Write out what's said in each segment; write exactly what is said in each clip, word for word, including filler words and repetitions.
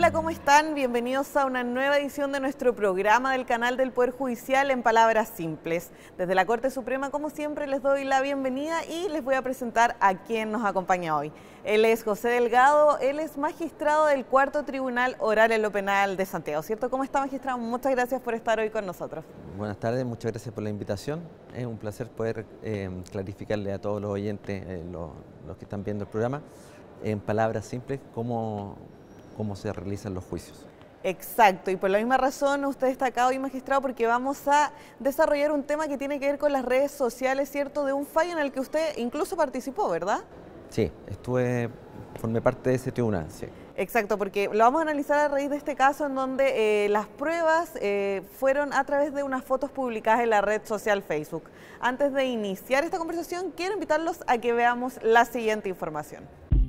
Hola, ¿cómo están? Bienvenidos a una nueva edición de nuestro programa del canal del Poder Judicial en Palabras Simples. Desde la Corte Suprema, como siempre, les doy la bienvenida y les voy a presentar a quien nos acompaña hoy. Él es José Delgado, él es magistrado del Cuarto Tribunal Oral en lo Penal de Santiago, ¿cierto? ¿Cómo está, magistrado? Muchas gracias por estar hoy con nosotros. Buenas tardes, muchas gracias por la invitación. Es un placer poder eh, clarificarle a todos los oyentes, eh, los, los que están viendo el programa, en palabras simples, cómo... cómo se realizan los juicios. Exacto, y por la misma razón usted está acá hoy, magistrado, porque vamos a desarrollar un tema que tiene que ver con las redes sociales, ¿cierto? De un fallo en el que usted incluso participó, ¿verdad? Sí, estuve, formé parte de ese tribunal, sí. Exacto, porque lo vamos a analizar a raíz de este caso en donde eh, las pruebas eh, fueron a través de unas fotos publicadas en la red social Facebook. Antes de iniciar esta conversación, quiero invitarlos a que veamos la siguiente información.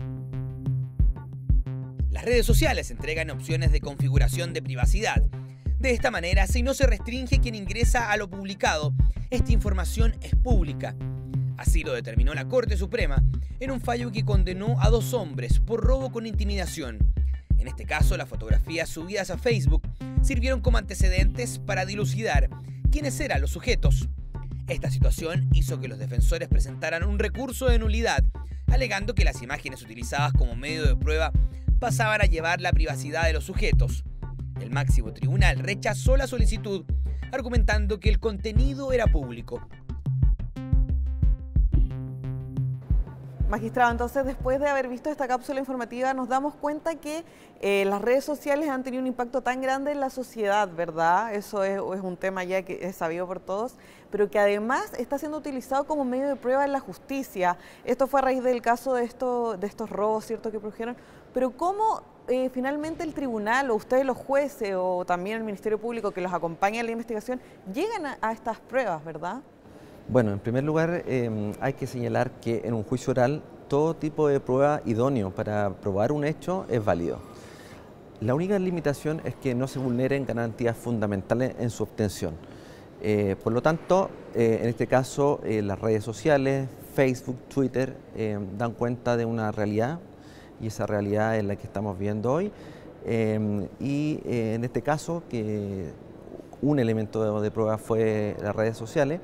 Las redes sociales entregan opciones de configuración de privacidad. De esta manera, si no se restringe quien ingresa a lo publicado, esta información es pública. Así lo determinó la Corte Suprema en un fallo que condenó a dos hombres por robo con intimidación. En este caso, las fotografías subidas a Facebook sirvieron como antecedentes para dilucidar quiénes eran los sujetos. Esta situación hizo que los defensores presentaran un recurso de nulidad, alegando que las imágenes utilizadas como medio de prueba pasaban a llevar la privacidad de los sujetos. El máximo tribunal rechazó la solicitud, argumentando que el contenido era público. Magistrado, entonces después de haber visto esta cápsula informativa nos damos cuenta que eh, las redes sociales han tenido un impacto tan grande en la sociedad, ¿verdad? Eso es, es un tema ya que es sabido por todos, pero que además está siendo utilizado como medio de prueba en la justicia. Esto fue a raíz del caso de, esto, de estos robos, ¿cierto?, que produjeron. Pero ¿cómo eh, finalmente el tribunal o ustedes los jueces o también el Ministerio Público que los acompaña en la investigación llegan a, a estas pruebas, verdad? Bueno, en primer lugar eh, hay que señalar que en un juicio oral todo tipo de prueba idóneo para probar un hecho es válido. La única limitación es que no se vulneren garantías fundamentales en su obtención. Eh, por lo tanto, eh, en este caso eh, las redes sociales, Facebook, Twitter, eh, dan cuenta de una realidad y esa realidad es la que estamos viendo hoy. Eh, y eh, en este caso, que un elemento de, de prueba fue las redes sociales,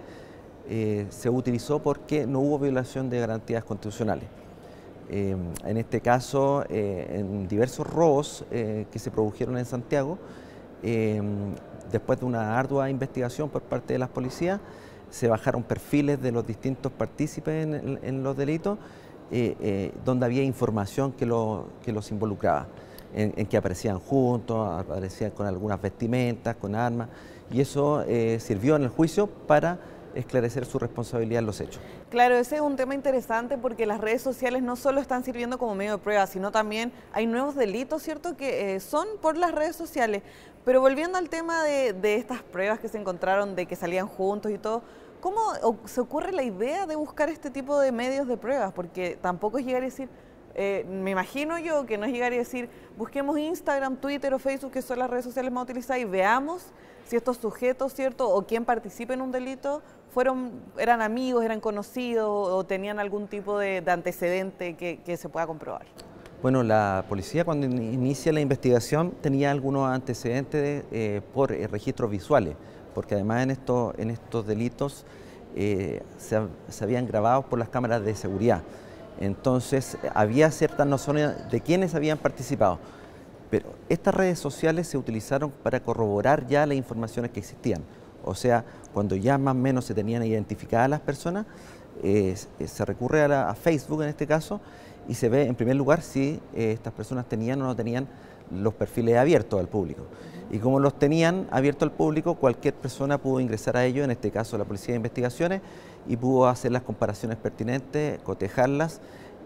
Eh, se utilizó porque no hubo violación de garantías constitucionales. Eh, en este caso, eh, en diversos robos eh, que se produjeron en Santiago, eh, después de una ardua investigación por parte de las policías, se bajaron perfiles de los distintos partícipes en, en, en los delitos, eh, eh, donde había información que, lo, que los involucraba, en, en que aparecían juntos, aparecían con algunas vestimentas, con armas, y eso eh, sirvió en el juicio para esclarecer su responsabilidad en los hechos. Claro, ese es un tema interesante porque las redes sociales no solo están sirviendo como medio de prueba, sino también hay nuevos delitos, ¿cierto?, que eh, son por las redes sociales. Pero volviendo al tema de, de estas pruebas que se encontraron, de que salían juntos y todo, ¿cómo se ocurre la idea de buscar este tipo de medios de pruebas? Porque tampoco es llegar a decir, eh, me imagino yo que no es llegar a decir, busquemos Instagram, Twitter o Facebook, que son las redes sociales más utilizadas, y veamos si estos sujetos, ¿cierto?, o quien participe en un delito, fueron, eran amigos, eran conocidos o tenían algún tipo de, de antecedente que, que se pueda comprobar. Bueno, la policía cuando inicia la investigación tenía algunos antecedentes eh, por eh, registros visuales, porque además en estos, en estos delitos eh, se, se habían grabado por las cámaras de seguridad. Entonces había ciertas nociones de quiénes habían participado. Pero estas redes sociales se utilizaron para corroborar ya las informaciones que existían. O sea, cuando ya más o menos se tenían identificadas las personas, eh, se recurre a, la, a Facebook en este caso y se ve en primer lugar si eh, estas personas tenían o no tenían los perfiles abiertos al público. Y como los tenían abiertos al público, cualquier persona pudo ingresar a ellos, en este caso la Policía de Investigaciones, y pudo hacer las comparaciones pertinentes, cotejarlas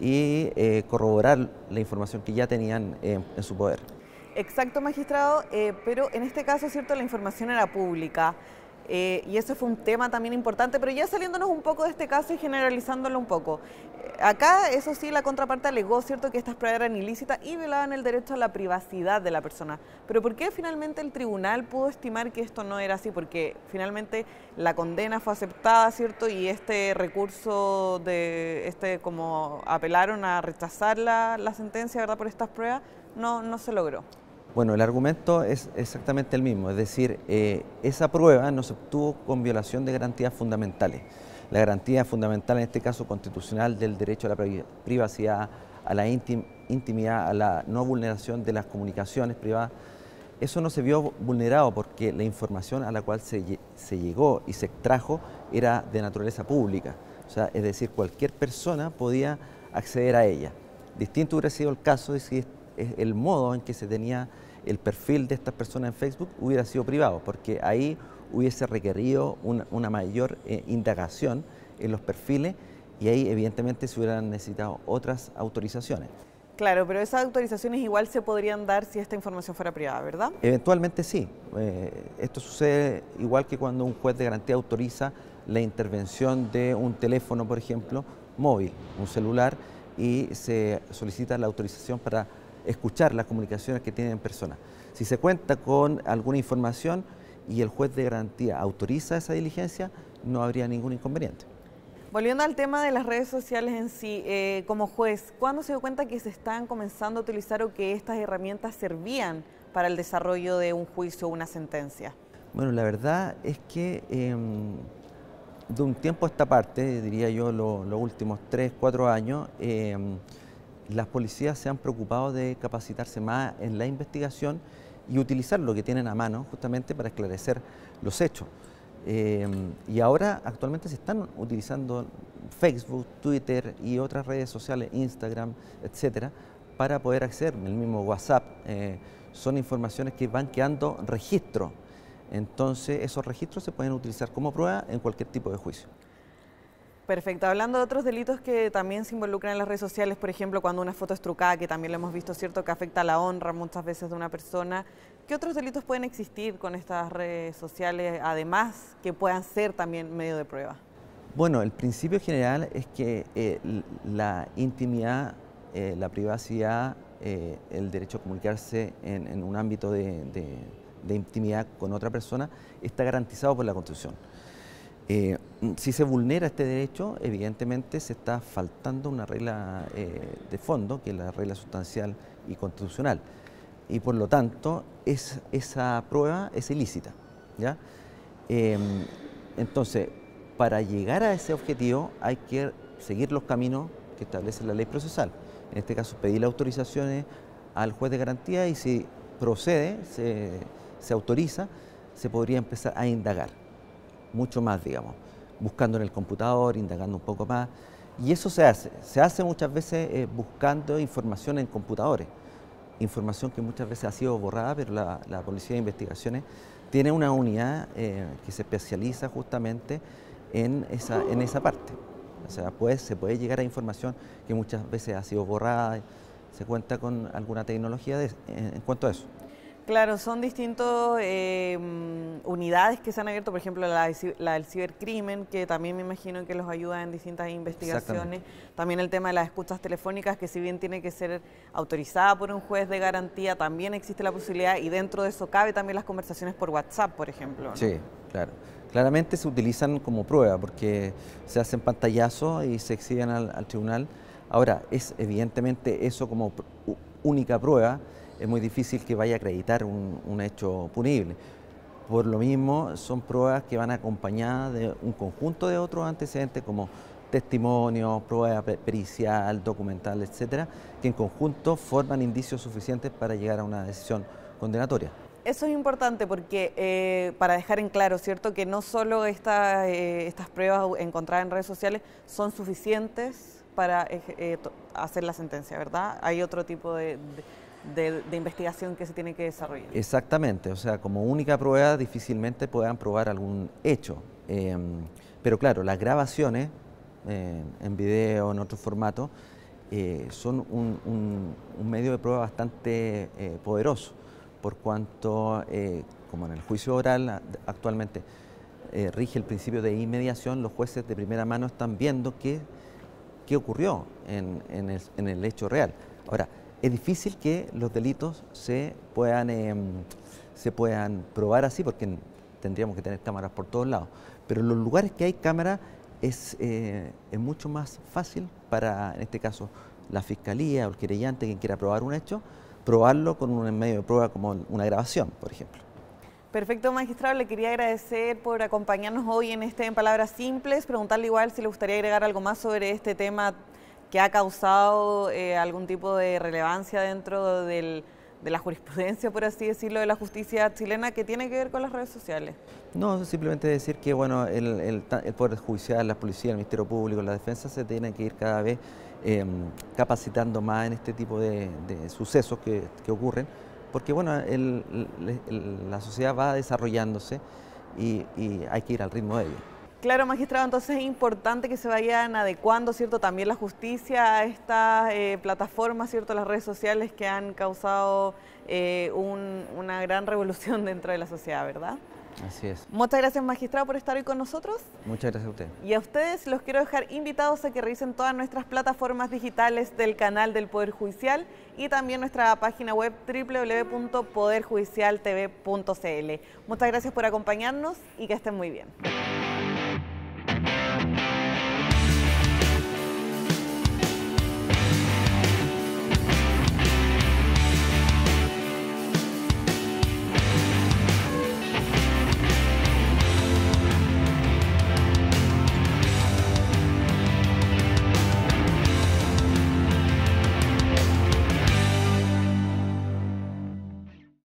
y eh, corroborar la información que ya tenían eh, en su poder. Exacto, magistrado, eh, pero en este caso, cierto, la información era pública eh, y ese fue un tema también importante, pero ya saliéndonos un poco de este caso y generalizándolo un poco. Eh, acá, eso sí, la contraparte alegó, cierto, que estas pruebas eran ilícitas y violaban el derecho a la privacidad de la persona. Pero ¿por qué finalmente el tribunal pudo estimar que esto no era así? Porque finalmente la condena fue aceptada, cierto, y este recurso de, este como apelaron a rechazar la, la sentencia, ¿verdad?, por estas pruebas, no, no se logró. Bueno, el argumento es exactamente el mismo, es decir, eh, esa prueba no se obtuvo con violación de garantías fundamentales. La garantía fundamental, en este caso constitucional, del derecho a la privacidad, a la intim intimidad, a la no vulneración de las comunicaciones privadas, eso no se vio vulnerado porque la información a la cual se, se llegó y se extrajo era de naturaleza pública. O sea, es decir, cualquier persona podía acceder a ella. Distinto hubiera sido el caso de si el modo en que se tenía el perfil de estas personas en Facebook hubiera sido privado, porque ahí hubiese requerido una, una mayor eh, indagación en los perfiles y ahí evidentemente se hubieran necesitado otras autorizaciones. Claro, pero esas autorizaciones igual se podrían dar si esta información fuera privada, ¿verdad? Eventualmente sí. Eh, esto sucede igual que cuando un juez de garantía autoriza la intervención de un teléfono, por ejemplo, móvil, un celular, y se solicita la autorización para escuchar las comunicaciones que tienen personas. Si se cuenta con alguna información y el juez de garantía autoriza esa diligencia, no habría ningún inconveniente. Volviendo al tema de las redes sociales en sí, eh, como juez, ¿cuándo se dio cuenta que se están comenzando a utilizar o que estas herramientas servían para el desarrollo de un juicio o una sentencia? Bueno, la verdad es que eh, de un tiempo a esta parte, diría yo los lo últimos tres, cuatro años, eh, las policías se han preocupado de capacitarse más en la investigación y utilizar lo que tienen a mano justamente para esclarecer los hechos. Eh, y ahora actualmente se están utilizando Facebook, Twitter y otras redes sociales, Instagram, etcétera, para poder acceder, el mismo WhatsApp. Eh, son informaciones que van quedando registro. Entonces esos registros se pueden utilizar como prueba en cualquier tipo de juicio. Perfecto. Hablando de otros delitos que también se involucran en las redes sociales, por ejemplo, cuando una foto es trucada, que también lo hemos visto, ¿cierto?, que afecta a la honra muchas veces de una persona. ¿Qué otros delitos pueden existir con estas redes sociales, además que puedan ser también medio de prueba? Bueno, el principio general es que eh, la intimidad, eh, la privacidad, eh, el derecho a comunicarse en, en un ámbito de, de, de intimidad con otra persona está garantizado por la Constitución. Eh, si se vulnera este derecho, evidentemente se está faltando una regla eh, de fondo, que es la regla sustancial y constitucional, y por lo tanto es, esa prueba es ilícita, ¿ya? Eh, entonces, para llegar a ese objetivo hay que seguir los caminos que establece la ley procesal. En este caso, pedir autorizaciones al juez de garantía y si procede, se, se autoriza, se podría empezar a indagar mucho más, digamos, buscando en el computador, indagando un poco más. Y eso se hace, se hace muchas veces eh, buscando información en computadores, información que muchas veces ha sido borrada, pero la, la Policía de Investigaciones tiene una unidad eh, que se especializa justamente en esa, en esa parte. O sea, pues, se puede llegar a información que muchas veces ha sido borrada, se cuenta con alguna tecnología de, en, en cuanto a eso. Claro, son distintas eh, unidades que se han abierto, por ejemplo la, la del cibercrimen, que también me imagino que los ayuda en distintas investigaciones. También el tema de las escuchas telefónicas, que si bien tiene que ser autorizada por un juez de garantía, también existe la posibilidad y dentro de eso cabe también las conversaciones por WhatsApp, por ejemplo, ¿no? Sí, claro. Claramente se utilizan como prueba porque se hacen pantallazos y se exhiben al, al tribunal. Ahora, es evidentemente eso como única prueba, es muy difícil que vaya a acreditar un, un hecho punible. Por lo mismo, son pruebas que van acompañadas de un conjunto de otros antecedentes como testimonios, prueba pericial, documental, etcétera, que en conjunto forman indicios suficientes para llegar a una decisión condenatoria. Eso es importante porque eh, para dejar en claro, ¿cierto?, que no solo esta, eh, estas pruebas encontradas en redes sociales son suficientes para eh, hacer la sentencia, ¿verdad? Hay otro tipo de... de De, de investigación que se tiene que desarrollar. Exactamente, o sea, como única prueba difícilmente puedan probar algún hecho, eh, pero claro, las grabaciones eh, en video, en otro formato, eh, son un, un, un medio de prueba bastante eh, poderoso, por cuanto, eh, como en el juicio oral actualmente eh, rige el principio de inmediación, los jueces de primera mano están viendo qué, qué ocurrió en, en, el, en el hecho real. Ahora, es difícil que los delitos se puedan, eh, se puedan probar así porque tendríamos que tener cámaras por todos lados. Pero en los lugares que hay cámaras es, eh, es mucho más fácil para, en este caso, la fiscalía o el querellante, quien quiera probar un hecho, probarlo con un medio de prueba como una grabación, por ejemplo. Perfecto, magistrado. Le quería agradecer por acompañarnos hoy en este En Palabras Simples, preguntarle igual si le gustaría agregar algo más sobre este tema que ha causado eh, algún tipo de relevancia dentro del, de la jurisprudencia, por así decirlo, de la justicia chilena, que tiene que ver con las redes sociales. No, simplemente decir que bueno, el, el, el Poder Judicial, la Policía, el Ministerio Público, la Defensa se tienen que ir cada vez eh, capacitando más en este tipo de, de sucesos que, que ocurren, porque bueno, el, el, el, la sociedad va desarrollándose y, y hay que ir al ritmo de ello. Claro, magistrado, entonces es importante que se vayan adecuando, ¿cierto?, también la justicia a estas eh, plataformas, ¿cierto?, las redes sociales que han causado eh, un, una gran revolución dentro de la sociedad, ¿verdad? Así es. Muchas gracias, magistrado, por estar hoy con nosotros. Muchas gracias a usted. Y a ustedes los quiero dejar invitados a que revisen todas nuestras plataformas digitales del canal del Poder Judicial y también nuestra página web doble u doble u doble u punto poder judicial t v punto c l. Muchas gracias por acompañarnos y que estén muy bien.